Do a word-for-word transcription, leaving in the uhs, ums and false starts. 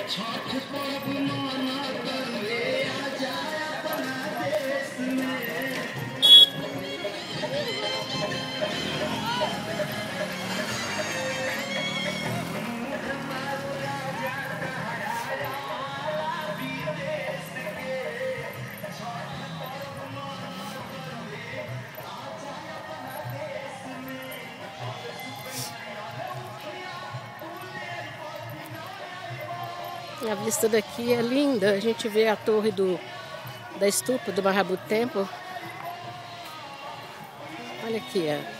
छठ पर्व मना करवे आजा अपना देश में। A vista daqui é linda, a gente vê a torre do, da estupa do Marabutemplo. Olha aqui, ó.